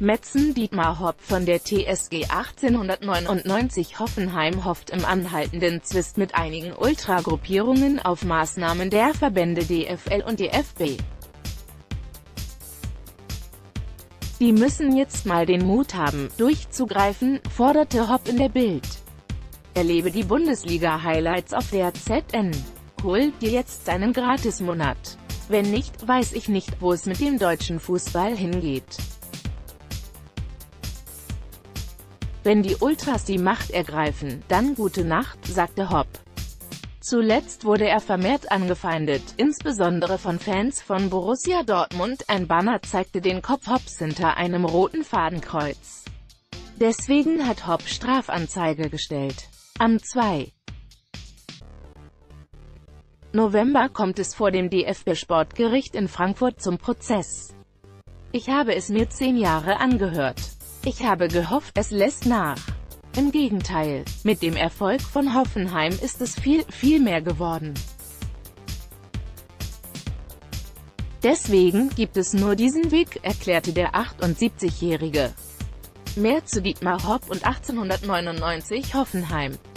Metzen Dietmar Hopp von der TSG 1899 Hoffenheim hofft im anhaltenden Zwist mit einigen Ultragruppierungen auf Maßnahmen der Verbände DFL und DFB. Die müssen jetzt mal den Mut haben, durchzugreifen, forderte Hopp in der Bild. Erlebe die Bundesliga-Highlights auf der ZN. Hol dir jetzt einen Gratismonat. Wenn nicht, weiß ich nicht, wo es mit dem deutschen Fußball hingeht. Wenn die Ultras die Macht ergreifen, dann gute Nacht, sagte Hopp. Zuletzt wurde er vermehrt angefeindet, insbesondere von Fans von Borussia Dortmund. Ein Banner zeigte den Kopf Hopps hinter einem roten Fadenkreuz. Deswegen hat Hopp Strafanzeige gestellt. Am 2. November kommt es vor dem DFB-Sportgericht in Frankfurt zum Prozess. Ich habe es mir 10 Jahre angehört. Ich habe gehofft, es lässt nach. Im Gegenteil, mit dem Erfolg von Hoffenheim ist es viel mehr geworden. Deswegen gibt es nur diesen Weg, erklärte der 78-Jährige. Mehr zu Dietmar Hopp und 1899 Hoffenheim.